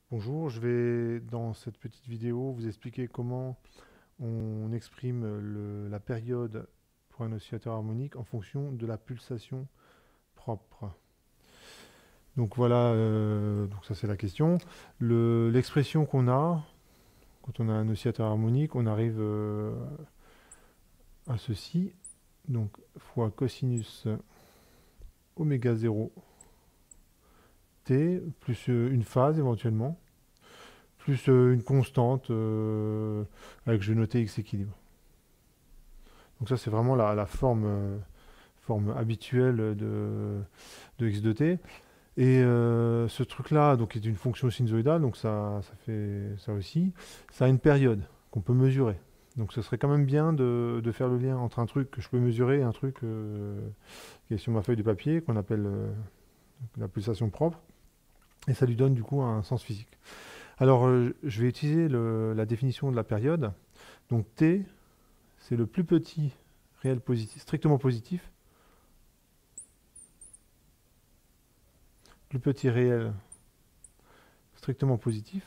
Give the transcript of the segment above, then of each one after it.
Bonjour, je vais dans cette petite vidéo vous expliquer comment on exprime la période pour un oscillateur harmonique en fonction de la pulsation propre. Donc voilà, donc ça c'est la question. L'expression qu'on a quand on a un oscillateur harmonique, on arrive à ceci, donc fois cosinus oméga 0 t plus une phase éventuellement plus une constante avec je vais noter x équilibre. Donc ça c'est vraiment la forme, forme habituelle de x de t. Et ce truc-là donc, est une fonction sinusoïdale, donc ça fait ça aussi. Ça a une période qu'on peut mesurer. Donc ce serait quand même bien de faire le lien entre un truc que je peux mesurer et un truc qui est sur ma feuille de papier, qu'on appelle la pulsation propre. Et ça lui donne du coup un sens physique. Alors, je vais utiliser la définition de la période. Donc, t, c'est le plus petit réel positif, strictement positif. Plus petit réel strictement positif.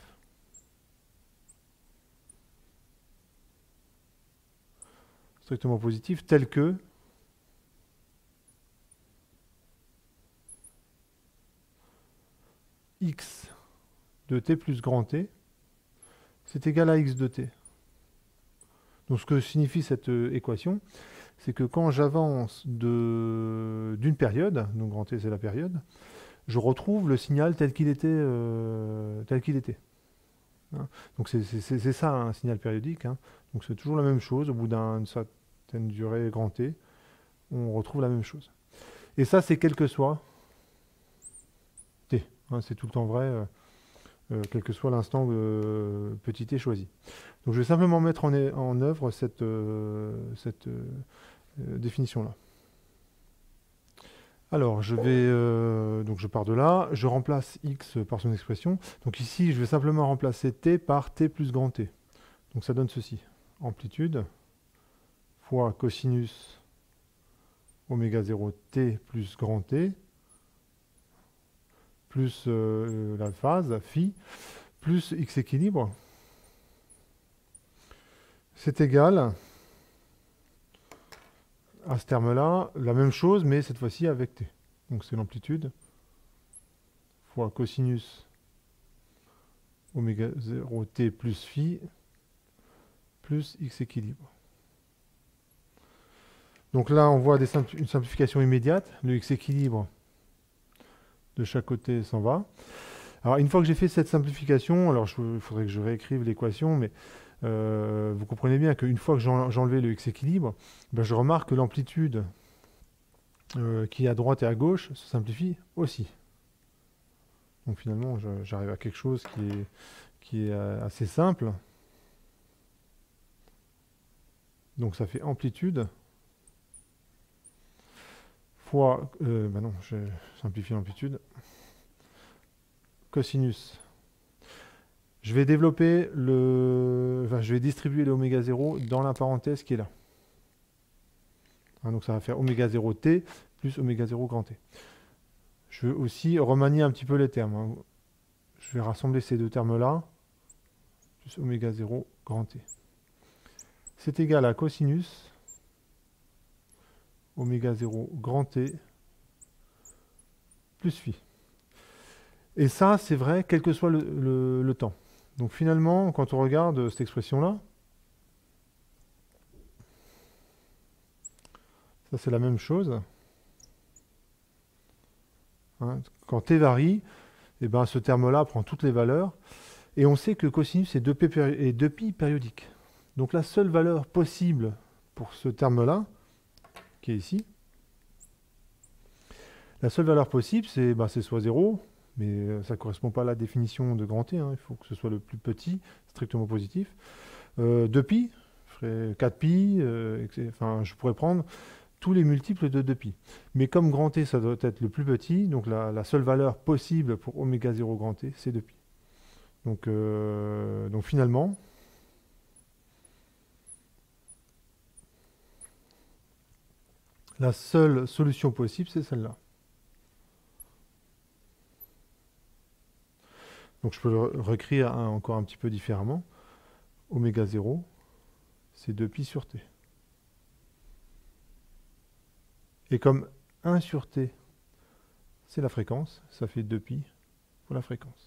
Strictement positif, tel que x de t plus grand t, c'est égal à x de t. Donc, ce que signifie cette équation, c'est que quand j'avance d'une période, donc grand t c'est la période, je retrouve le signal tel qu'il était. Hein. Donc c'est ça un signal périodique. Hein. Donc c'est toujours la même chose. Au bout d'une certaine durée grand T, on retrouve la même chose. Et ça, c'est quel que soit T. Hein, c'est tout le temps vrai, quel que soit l'instant petit t choisi. Donc je vais simplement mettre en œuvre cette définition-là. Alors, donc je pars de là, je remplace x par son expression. Donc ici, je vais simplement remplacer t par t plus grand t. Donc ça donne ceci. Amplitude fois cosinus oméga 0 t plus grand t plus la phase phi plus x équilibre. C'est égal à ce terme-là, la même chose, mais cette fois-ci avec t. Donc c'est l'amplitude fois cosinus oméga 0 t plus phi plus x équilibre. Donc là, on voit une simplification immédiate. Le x équilibre de chaque côté s'en va. Alors, une fois que j'ai fait cette simplification, alors il faudrait que je réécrive l'équation, mais vous comprenez bien qu'une fois que j'ai enlevé le x équilibre, ben, je remarque que l'amplitude qui est à droite et à gauche se simplifie aussi. Donc finalement, j'arrive à quelque chose qui est assez simple. Donc ça fait amplitude fois... ben non, je simplifie l'amplitude. Cosinus. Je vais développer je vais distribuer le oméga 0 dans la parenthèse qui est là. Hein, donc ça va faire oméga 0 t plus oméga 0 grand t. Je vais aussi remanier un petit peu les termes. Hein. Je vais rassembler ces deux termes-là, plus oméga 0 grand t. C'est égal à cosinus oméga 0 grand t plus phi. Et ça, c'est vrai, quel que soit le temps. Donc finalement, quand on regarde cette expression-là, ça c'est la même chose. Hein, quand t varie, eh ben, ce terme-là prend toutes les valeurs. Et on sait que le cosinus est 2pi périodique. Donc la seule valeur possible pour ce terme-là, qui est ici, la seule valeur possible, c'est soit 0, mais ça ne correspond pas à la définition de grand T. Hein, il faut que ce soit le plus petit, strictement positif. 2pi, je ferais 4pi, enfin je pourrais prendre tous les multiples de 2pi. Mais comme grand T, ça doit être le plus petit, donc la seule valeur possible pour oméga 0 grand T, c'est 2pi. Donc finalement, la seule solution possible, c'est celle-là. Donc je peux le réécrire encore un petit peu différemment. Oméga 0, c'est 2pi sur t. Et comme 1 sur t, c'est la fréquence, ça fait 2pi pour la fréquence.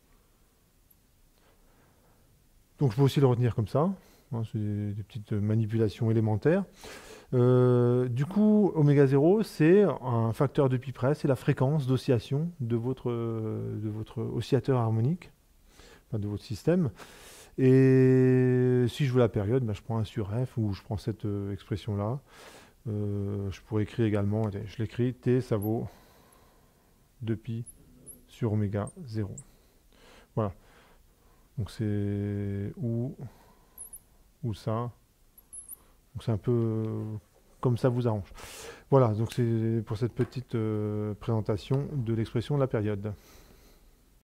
Donc je peux aussi le retenir comme ça. Hein, c'est des petites manipulations élémentaires. Du coup, oméga 0, c'est un facteur de pi près, c'est la fréquence d'oscillation de votre oscillateur harmonique, enfin de votre système. Et si je veux la période, ben, je prends 1 sur f, ou je prends cette expression-là. Je pourrais écrire également, allez, je l'écris, t, ça vaut 2pi sur oméga 0. Voilà. Donc c'est ou ça. Donc c'est un peu comme ça vous arrange. Voilà, donc c'est pour cette petite présentation de l'expression de la période.